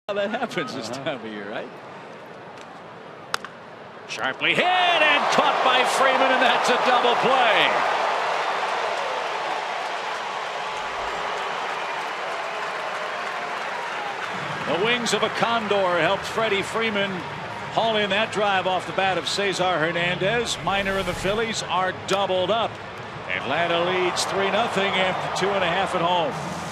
How that happens this time of year, right? Sharply hit and caught by Freeman, and that's a double play. The wings of a condor helped Freddie Freeman haul in that drive off the bat of Cesar Hernandez. Minor and the Phillies are doubled up. Atlanta leads 3-0 after 2.5 at home.